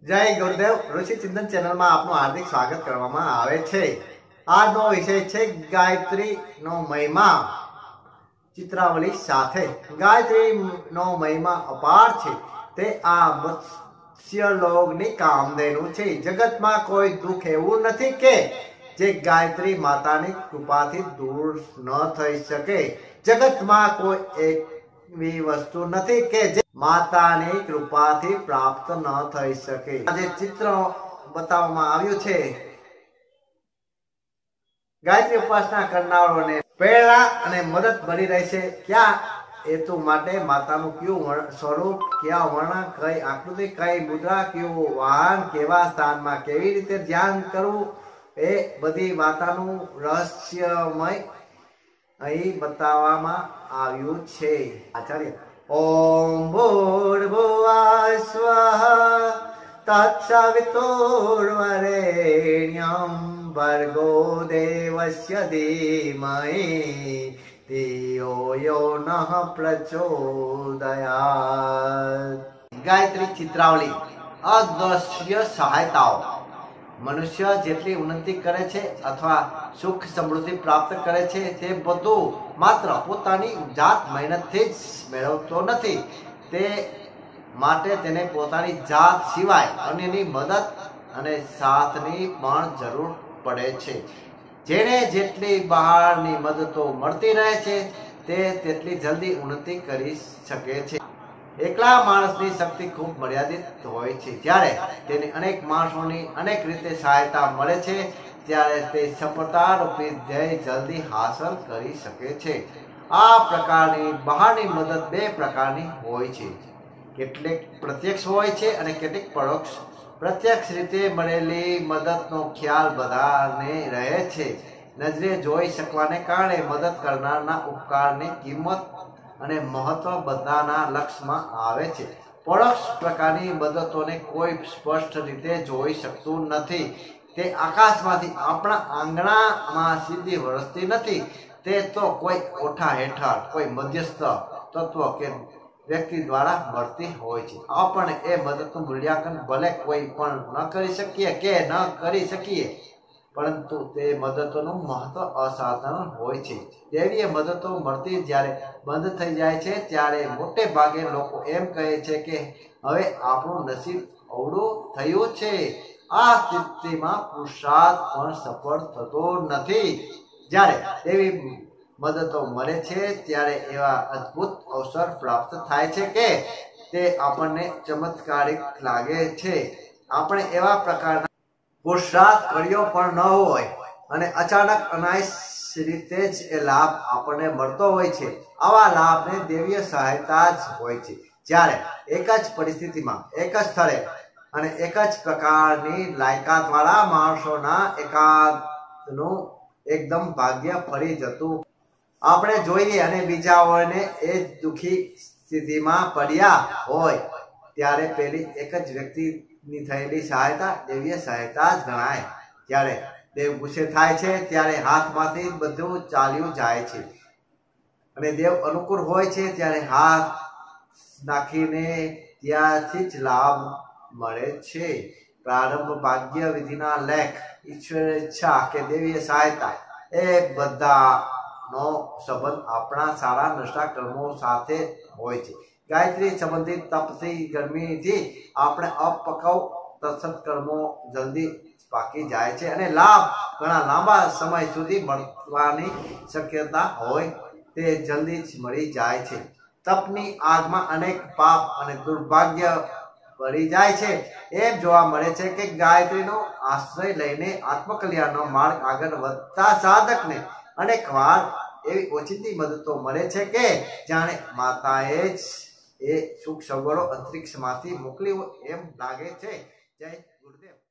जय गुरुदेव ऋषि चिंतन चैनल में आपનું हार्दिक स्वागत કરવામાં આવે છે। આજનો વિષય છે ગાયત્રીનો મહિમા ચિત્રાવલી સાથે। ગાયત્રીનો મહિમા અપાર છે। તે આ મત્સ્યલોકની કામધેનુ છે। જગતમાં કોઈ દુઃખ એવું નથી કે જે ગાયત્રી માતાની કૃપાથી દૂર ન થઈ શકે। જગતમાં કોઈ એવી વસ્તુ નથી કે જે માતાની કૃપાથી પ્રાપ્ત ન થઈ શકે। આજે ચિત્ર બતાવવામાં આવ્યું છે ગાયત્રી ઉપાસના કરનારોને પ્રેરણા અને મદદ મળી રહેશે। क्या हेतु માટે માતાનું કયું સ્વરૂપ, કયા વર્ણ, કઈ આકૃતિ, કઈ મુદ્રા, કયું વાહન, કેવા સ્થાનમાં કેવી રીતે ધ્યાન કરવું, એ બધી વાતનું રહસ્યમય અહીં બતાવવામાં આવ્યું છે। આચાર્ય ओम भूर्भुवः स्वः तत्सवितुर्वरेण्यं भर्गो देवस्य धीमहि धियो यो नः प्रचोदयात्। गायत्री चित्रावली अदृश्य सहायताओं। मनुष्य જેટલી ઉન્નતિ કરે છે અથવા સુખ સમૃદ્ધિ પ્રાપ્ત કરે છે તે બધું માત્ર પોતાની જાત મહેનતથી જ મેળવતો નથી। તે માટે તેને પોતાની જાત સિવાય અન્યની મદદ અને સાથની પણ જરૂર પડે છે। જેને જેટલી બહારની મદદો મળતી રહે છે તે તેટલી જલ્દી ઉન્નતિ કરી શકે છે। એકલા માણસની શક્તિ ખૂબ મર્યાદિત હોય છે। જ્યારે તેને અનેક માણસોની અનેક રીતે સહાયતા મળે છે ત્યારે તે સફળતા રૂપી ધ્યેય જલ્દી હાંસલ કરી શકે છે। આ પ્રકારની બહારની મદદ બે પ્રકારની હોય છે। કેટલીક પ્રત્યક્ષ હોય છે અને કેટલીક પરોક્ષ। પ્રત્યક્ષ રીતે મળેલી મદદનો ખ્યાલ બધાને રહે છે। નજરે જોઈ શકવાને કારણે મદદ કરનારના ઉપકારની કિંમત અને મહત્વ બધાના લક્ષમાં આવે છે। પરોક્ષ પ્રકારની મદદોને કોઈ સ્પષ્ટ રીતે જોઈ શકતું નથી। તે આકાશમાંથી આપણા આંગણામાં સીધી વરસતી નથી। તે તો કોઈ ઓઠા હેઠળ કોઈ મધ્યસ્થ તત્વ કે વ્યક્તિ દ્વારા મળતી હોય છે। આપણે એ મદદનું મૂલ્યાંકન ભલે કોઈ પણ ન કરી શકીએ કે ન કરી શકીએ, પરંતુ તે મદદોનું મહત્વ અસાધારણ હોય છે। દેવીય મદદો મળતી જ્યારે બંધ થઈ જાય છે ત્યારે મોટે ભાગે લોકો એમ કહે છે કે હવે આપણું નસીબ અવળું થયું છે। આ સ્થિતિમાં પુરુષાર્થ પણ સફળ થતો નથી। જ્યારે દેવી મદદો મળે છે ત્યારે એવા અદ્ભુત અવસર પ્રાપ્ત થાય છે કે તે આપણને ચમત્કારિક લાગે છે। આપણે એવા પ્રકારના પુરુષાર્થ કર્યો પણ ન હોય અને અચાનક અનાયાસ રીતે જ એ લાભ આપણને મળતો હોય છે। આવા લાભને દેવીય સહાયતા જ હોય છે। જ્યારે એક જ પરિસ્થિતિમાં એક જ સ્થળે અને એક જ પ્રકારની લાયકાત વાળા માણસોના એકાદનું એકદમ ભાગ્ય ફરી જતું આપણે જોઈએ અને બીજાઓને એ દુઃખી સ્થિતિમાં પડ્યા હોય ત્યારે પેલી એક જ વ્યક્તિની થયેલી સહાયતા દેવીય સહાયતા જ ગણાય। જ્યારે દેવ ગુસ્સે થાય છે ત્યારે હાથમાંથી બધું ચાલ્યું જાય છે અને દેવ અનુકૂળ હોય છે ત્યારે હાથ નાખીને ત્યાંથી જ લાભ મળે છે। પ્રારંભ ભાગ્ય વિધિના લેખ, ઈશ્વર ઈચ્છા કે દેવીય સહાયતા એ બધાનો સંબંધ આપણા સારા નષ્ટા કર્મો સાથે હોય છે। ગાયત્રી સંબંધિત તપથી ગરમીથી આપણે અપક્વ સત્કર્મો જલ્દી પાકી જાય છે અને લાભ ઘણા લાંબા સમય સુધી મળવાની શક્યતા હોય તે જલ્દી જ મળી જાય છે। તપની આગમાં અનેક પાપ અને દુર્ભાગ્ય ભળી જાય છે। એમ જોવા મળે છે કે ગાયત્રીનો આશ્રય લઈને આત્મકલ્યાણનો માર્ગ આગળ વધતા સાધકને અનેક વાર એવી ઓચિંતી મદદો મળે છે કે જાણે માતાએ જ એ સુખ સગવડો અંતરિક્ષમાંથી મોકલી એમ લાગે છે। જય ગુરુદેવ।